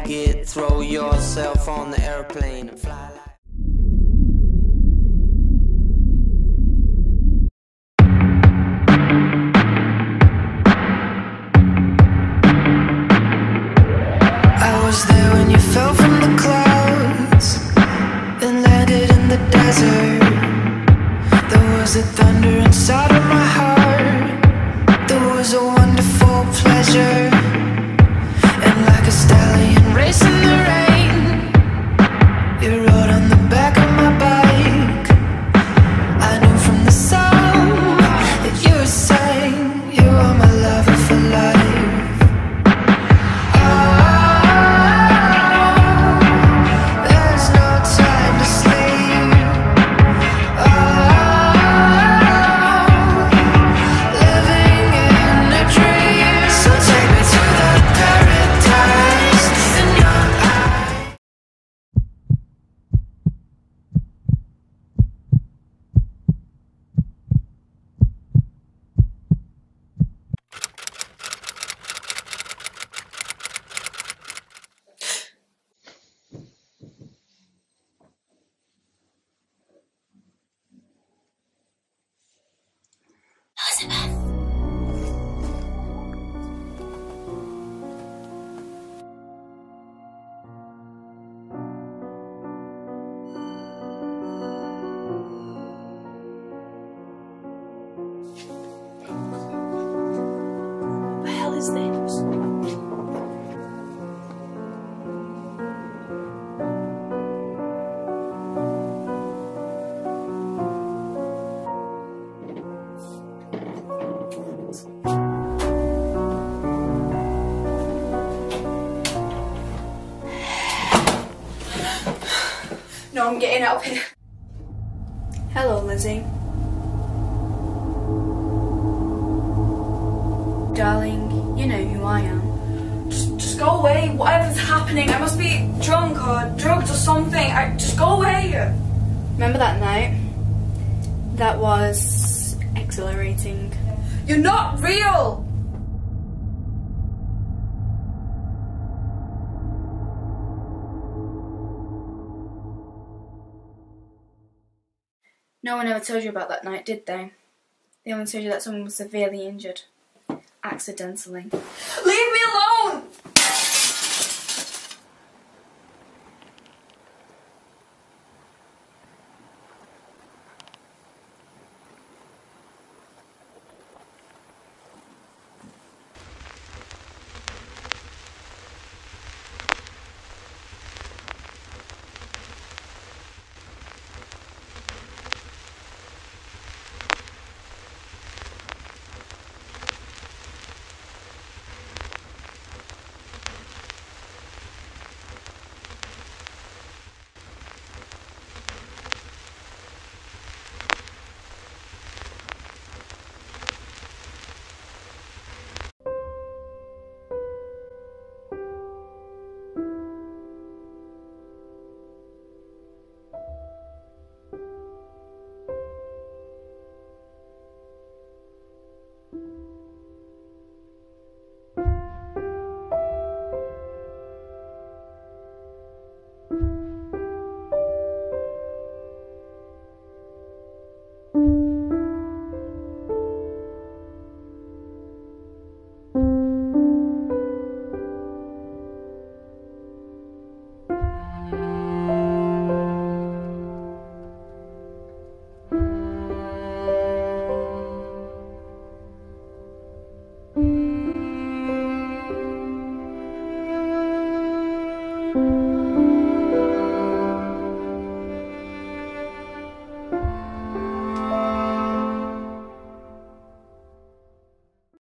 like it. Throw yourself on the airplane and fly like I was there when you fell from the clouds and landed in the desert. There was a thunder inside of my heart. There was a wonderful pleasure, and like a stallion racing the rain, you rode on the back of my bike. I knew from the song that you were saying you are my lover for life. What the hell is this? No, I'm getting out of here. Hello, Lizzie. Darling, you know who I am. Just go away. Whatever's happening, I must be drunk or drugged or something. Just go away. Remember that night? That was exhilarating. You're not real. No one ever told you about that night, did they? They only told you that someone was severely injured. Accidentally. Leave me alone.